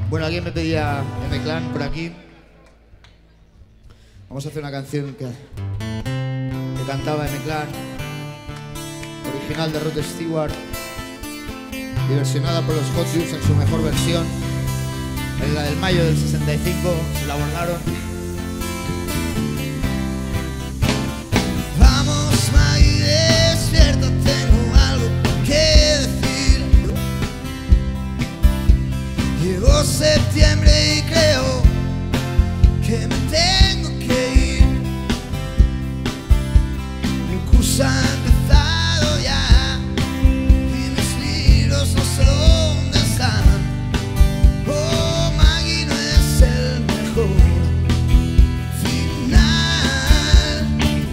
Bueno, alguien me pedía M-Clan por aquí. Vamos a hacer una canción que cantaba M-Clan, original de Rod Stewart, diversionada por los Hot Juice en su mejor versión. En la del mayo del 65 se la borraron. Vamos, Maggie, despierta, tengo algo que decir. Llegó septiembre y creo que me tengo que ir. El curso ha empezado ya y mis libros no sé dónde están. Oh, Maggie, no es el mejor final,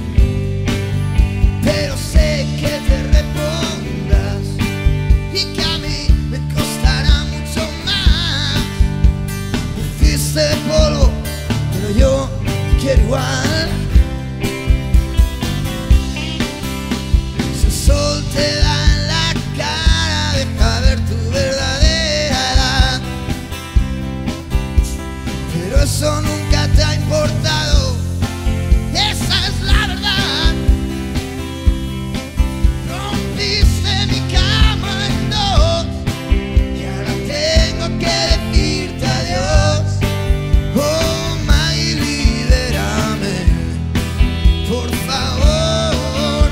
pero sé que te repongas y que a mí me costará mucho más. Me hiciste polvo, pero yo te quiero igual. Si el sol te da en la cara, deja ver tu verdadera edad. Pero eso nunca te ha importado, esa es la verdad. Rompiste mi cama en dos y ahora tengo que decirte adiós. Oh, Maggie, libérame, por favor.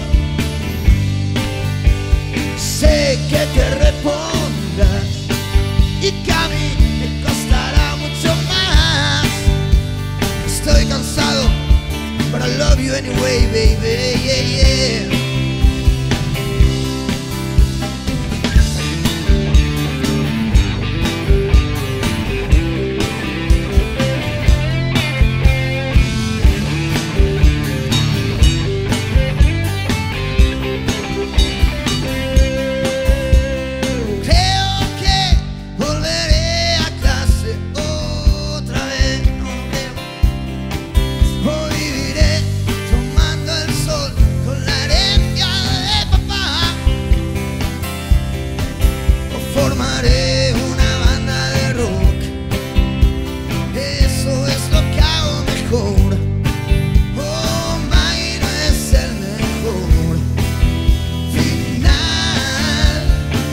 Sé que te repongas y que a mí me costará mucho más. Estoy cansado, but I love you anyway, baby, yeah, yeah. Creo que volveré a clase otra vez, no creo. Hoy viviré tomando el sol con la herencia de papá. O formaré una banda de rock, eso es lo que hago mejor. Oh, Maggie, no es el mejor final.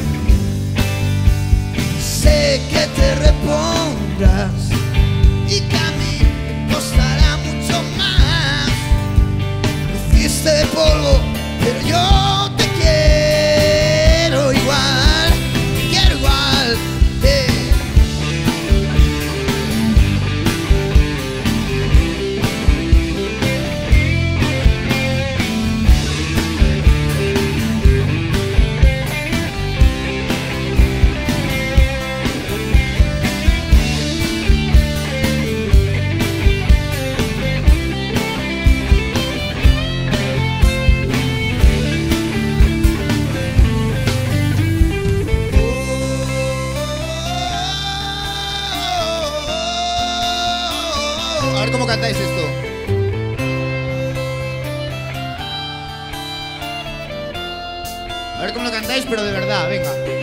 Sé que te repongas y que a mí me costará mucho más. Me hiciste polvo, pero yo te quiero igual, te quiero igual, A ver cómo cantáis esto. A ver cómo lo cantáis, pero de verdad, venga.